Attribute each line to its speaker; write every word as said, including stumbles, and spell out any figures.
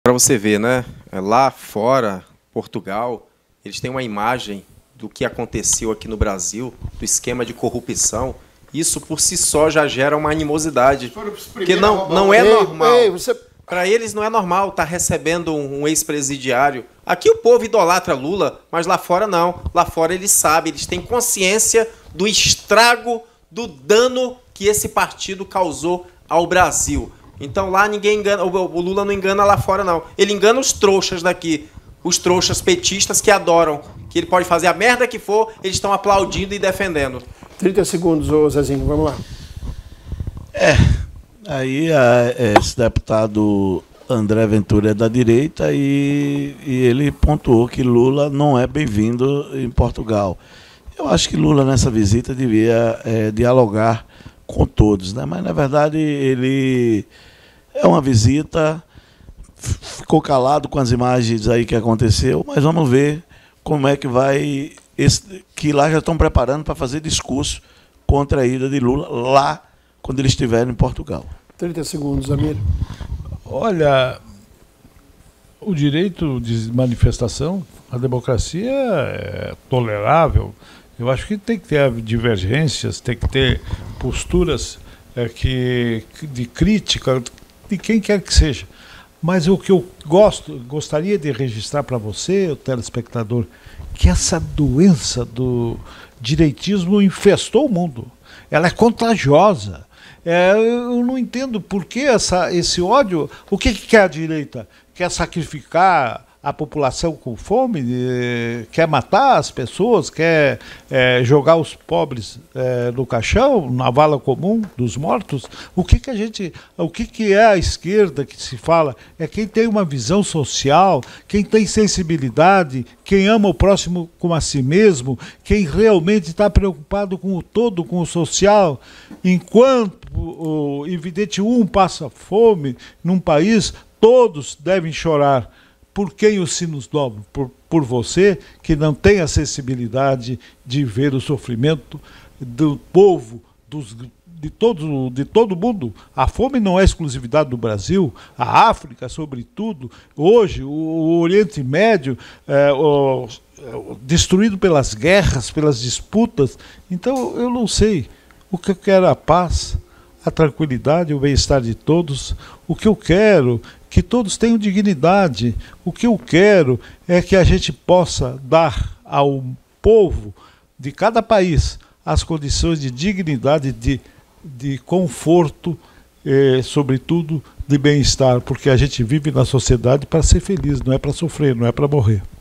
Speaker 1: Para você ver, né? Lá fora, Portugal, eles têm uma imagem do que aconteceu aqui no Brasil, do esquema de corrupção. Isso por si só já gera uma animosidade, porque não, não é normal. Ei, você... Para eles não é normal estar recebendo um ex-presidiário. Aqui o povo idolatra Lula, mas lá fora não. Lá fora eles sabem, eles têm consciência do estrago, do dano que esse partido causou ao Brasil. Então lá ninguém engana, o Lula não engana lá fora não. Ele engana os trouxas daqui, os trouxas petistas que adoram, que ele pode fazer a merda que for, eles estão aplaudindo e defendendo.
Speaker 2: trinta segundos, ô Zezinho, vamos lá.
Speaker 3: É, aí a, esse deputado André Ventura é da direita e, e ele pontuou que Lula não é bem-vindo em Portugal. Eu acho que Lula nessa visita devia é, dialogar com todos, né? Mas na verdade ele é uma visita, ficou calado com as imagens aí que aconteceu, mas vamos ver como é que vai, esse, que lá já estão preparando para fazer discurso contra a ida de Lula lá quando ele estiver em Portugal.
Speaker 2: trinta segundos, Amir.
Speaker 4: Olha, o direito de manifestação, a democracia é tolerável. Eu acho que tem que ter divergências, tem que ter posturas é, que, de crítica de quem quer que seja. Mas o que eu gosto, gostaria de registrar para você, o telespectador, que essa doença do direitismo infestou o mundo. Ela é contagiosa. É, eu não entendo por que essa, esse ódio. O que, que quer a direita? Quer sacrificar a população com fome, eh, quer matar as pessoas, quer eh, jogar os pobres eh, no caixão, na vala comum dos mortos. O que que a gente, o que que é a esquerda que se fala? É quem tem uma visão social, quem tem sensibilidade, quem ama o próximo como a si mesmo, quem realmente está preocupado com o todo, com o social. Enquanto o evidente um passa fome num país, todos devem chorar. Por quem os sinos dobram? Por, por você, que não tem a sensibilidade de ver o sofrimento do povo, dos, de, todo, de todo mundo. A fome não é exclusividade do Brasil, a África, sobretudo. Hoje, o, o Oriente Médio, é, o, é, destruído pelas guerras, pelas disputas. Então, eu não sei. O que eu quero é a paz, a tranquilidade, o bem-estar de todos. O que eu quero que todos tenham dignidade. O que eu quero é que a gente possa dar ao povo de cada país as condições de dignidade, de, de conforto, eh, sobretudo de bem-estar, porque a gente vive na sociedade para ser feliz, não é para sofrer, não é para morrer.